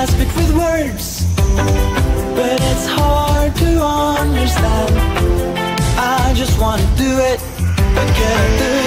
grasp it with words, but it's hard to understand. I just wanna do it, but can I do it?